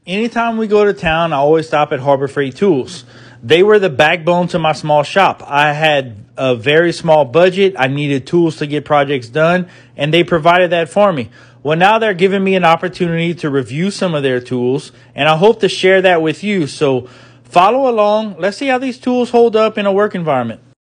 Anytime we go to town, I always stop at Harbor Freight Tools. They were the backbone to my small shop. I had a very small budget. I needed tools to get projects done, and they provided that for me. Well, now they're giving me an opportunity to review some of their tools, and I hope to share that with you. So follow along. Let's see how these tools hold up in a work environment.